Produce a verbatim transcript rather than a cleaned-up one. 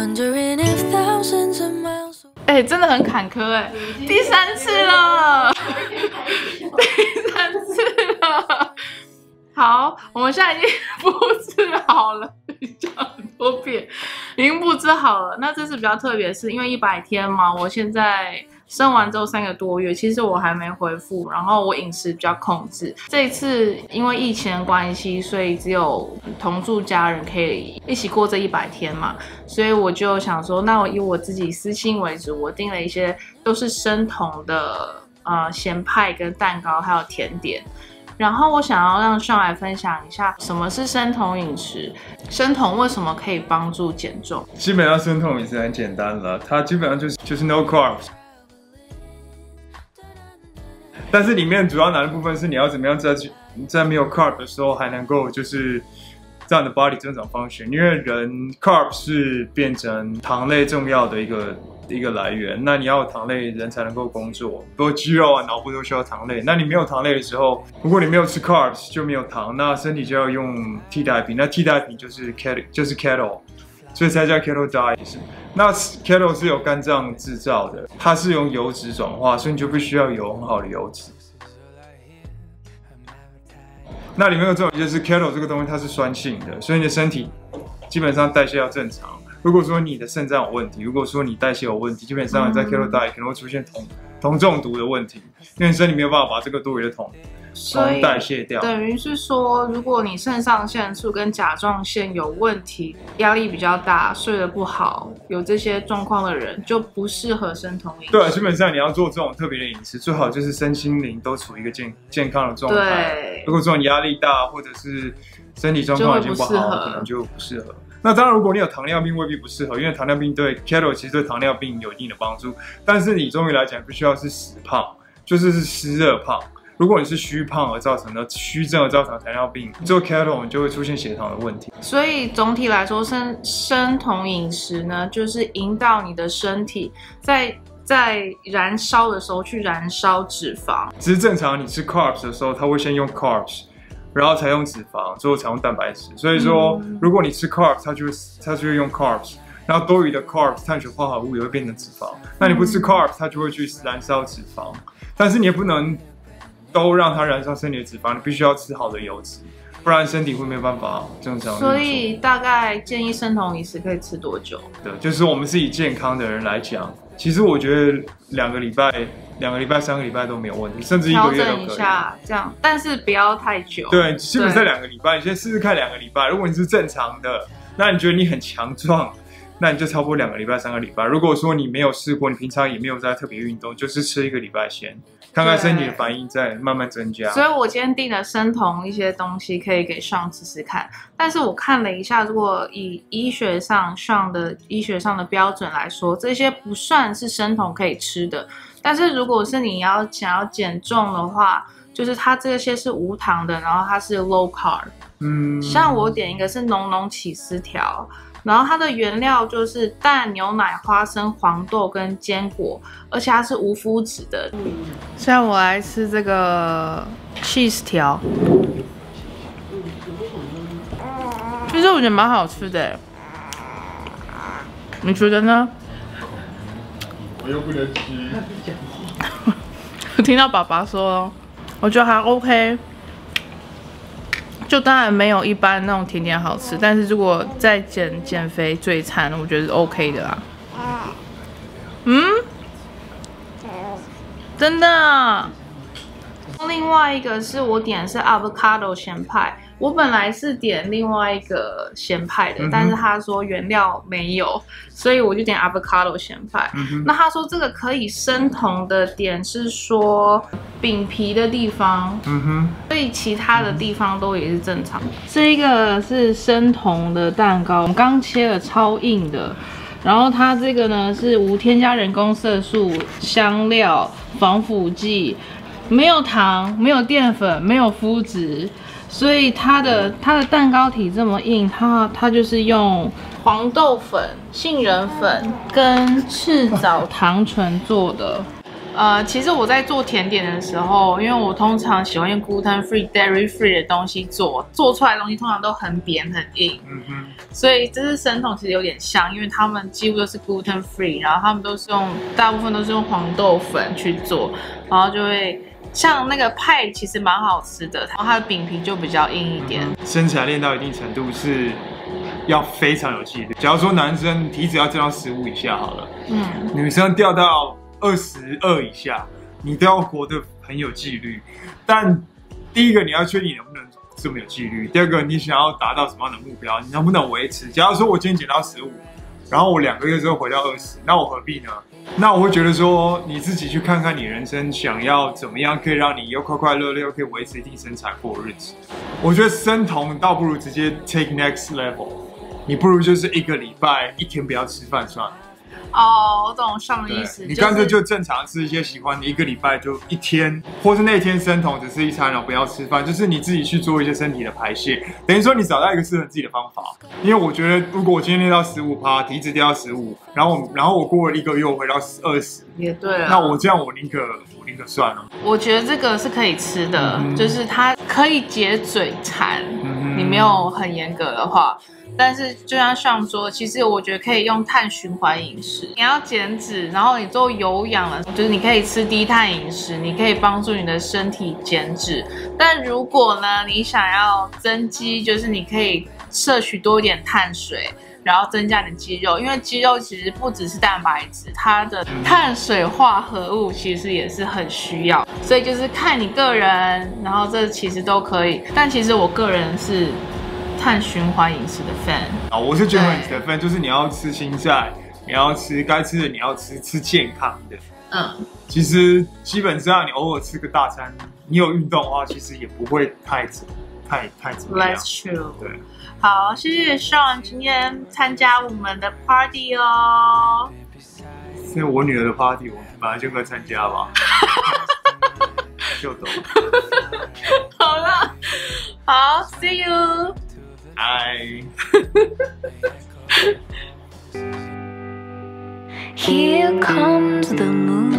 哎、欸，真的很坎坷哎、欸，第三次了，第三次了。好，我们现在已经布置好了，讲很多遍，已经布置好了。那这次比较特别，是因为一百天嘛，我现在生完之后三个多月，其实我还没恢复，然后我饮食比较控制。这一次因为疫情的关系，所以只有同住家人可以一起过这一百天嘛，所以我就想说，那我以我自己私心为主，我订了一些都是生酮的呃咸派跟蛋糕，还有甜点。然后我想要让上来分享一下什么是生酮饮食，生酮为什么可以帮助减重。 基本上生酮饮食很简单了，它基本上就是就是 no carbs。但是里面主要难的部分是你要怎么样在在没有 carb 的时候还能够就是让你的 body 正常 function， 因为人 carb 是变成糖类重要的一个一个来源，那你要有糖类人才能够工作，比如肌肉啊、脑部都需要糖类。那你没有糖类的时候，如果你没有吃 carbs 就没有糖，那身体就要用替代品，那替代品就是 keto 就是 keto， 所以才叫 keto diet。那 keto 是由肝脏制造的，它是用油脂转化，所以你就必须要有很好的油脂。那里面有这种就是 keto 这个东西，它是酸性的，所以你的身体基本上代谢要正常。如果说你的肾脏有问题，如果说你代谢有问题，基本上你在 keto diet 可能会出现酮酮中毒的问题，因为你身体没有办法把这个多余的酮酮代谢掉。 等于是说，如果你肾上腺素跟甲状腺有问题，压力比较大，睡得不好，有这些状况的人，就不适合生酮饮食。 对，基本上你要做这种特别的饮食，最好就是身心灵都处于一个健健康的状态。 对， 如果说你压力大，或者是身体状况已经不好，可能就不适合。那当然，如果你有糖尿病，未必不适合，因为糖尿病对 keto 其实对糖尿病有一定的帮助。但是你中医来讲，必须要是死胖，就是是湿热胖。如果你是虚胖而造成的虚症而造成的糖尿病，做 keto 你就会出现血糖的问题。 所以总体来说，生生酮饮食呢，就是引导你的身体在在燃烧的时候去燃烧脂肪。 只是正常你吃 carbs 的时候，它会先用 carbs。然后才用脂肪，最后才用蛋白质。所以说，嗯、如果你吃 carbs， 它就会它就会用 carbs， 然后多余的 carbs 碳水化合物也会变成脂肪。那你不吃 carbs， 它就会去燃烧脂肪。但是你也不能都让它燃烧身体的脂肪，你必须要吃好的油脂，不然身体会没有办法正常。 所以大概建议生酮饮食可以吃多久？ 对，就是我们是以健康的人来讲，其实我觉得两个礼拜。两个礼拜、三个礼拜都没有问题，甚至一个月都可以。调整一下， 这样，但是不要太久。 对，基本上两个礼拜，你先试试看两个礼拜。如果你是正常的，那你觉得你很强壮，那你就差不多两个礼拜、三个礼拜。如果说你没有试过，你平常也没有在特别运动，就是吃一个礼拜先，看看身体的反应，再慢慢增加。 所以我今天订了生酮一些东西，可以给Sean试试看。但是我看了一下，如果以医学上Sean的医学上的标准来说，这些不算是生酮可以吃的。但是如果是你要想要减重的话，就是它这些是无糖的，然后它是 low carb。嗯，像我点一个是浓浓起司条，然后它的原料就是蛋、牛奶、花生、黄豆跟坚果，而且它是无麸质的。现在我来吃这个 cheese 条，其实我觉得蛮好吃的，你觉得呢？ 我又不能吃。 我听到爸爸说，我觉得还 OK， 就当然没有一般那种甜点好吃，但是如果在减减肥嘴馋，我觉得是 OK 的啦。嗯，真的啊。另外一个是我点的是 avocado 咸派。我本来是点另外一个咸派的，嗯、但是他说原料没有，所以我就点 avocado 咸派。嗯、那他说这个可以生酮的点是说饼皮的地方，嗯哼，所以其他的地方都也是正常。这一个是生酮的蛋糕，我们刚切了超硬的，然后它这个呢是无添加人工色素、香料、防腐剂，没有糖，没有淀粉，没有麸质。所以它的它的蛋糕体这么硬，它它就是用黄豆粉、杏仁粉跟赤藻糖醇做的， 呃，其实我在做甜点的时候，因为我通常喜欢用 gluten free、dairy free 的东西做，做出来的东西通常都很扁很硬，嗯哼，所以这是生酮其实有点像，因为他们几乎都是 gluten free， 然后他们都是用大部分都是用黄豆粉去做，然后就会。像那个派其实蛮好吃的，然后它的饼皮就比较硬一点。 嗯、身材练到一定程度是要非常有纪律。假如说男生体脂要降到十五以下好了，嗯，女生掉到二十二以下，你都要活得很有纪律。但第一个你要确定你能不能这么有纪律，第二个你想要达到什么样的目标，你能不能维持？假如说我今天减到十五，然后我两个月之后回到二十，那我何必呢？那我会觉得说，你自己去看看你人生想要怎么样，可以让你又快快乐乐，又可以维持一定身材过日子。我觉得生酮倒不如直接 take next level， 你不如就是一个礼拜一天不要吃饭算了。 哦，我懂上的意思。 你干脆就正常吃一些喜欢的，一个礼拜就一天，或是那天生酮只吃一餐，然后不要吃饭，就是你自己去做一些身体的排泄，等于说你找到一个适合自己的方法。因为我觉得，如果我今天练到十五趴，体脂掉到十五，然后我然后我过了一个月我回到二十， 也对啊。 那我这样我宁可我宁可算了。 我觉得这个是可以吃的，嗯、就是它可以解嘴馋，嗯、你没有很严格的话。但是就像上说，其实我觉得可以用碳循环饮食。你要减脂，然后你做有氧了，就是你可以吃低碳饮食，你可以帮助你的身体减脂。但如果呢，你想要增肌，就是你可以摄取多一点碳水，然后增加你的肌肉，因为肌肉其实不只是蛋白质，它的碳水化合物其实也是很需要。所以就是看你个人，然后这其实都可以。但其实我个人是碳循环饮食的 fan 啊，我是均衡饮食的 fan， 就是你要吃青菜，你要吃该吃的，你要吃吃健康的。嗯，其实基本上你偶尔吃个大餐，你有运动的话，其实也不会太太太怎么样。 That's true。 对， 好，谢谢 Sean 今天参加我们的 party 哦。 是我女儿的 party， 我本来就该参加吧。就懂。 好了，好 ，See you。 Hi. Here comes the moon.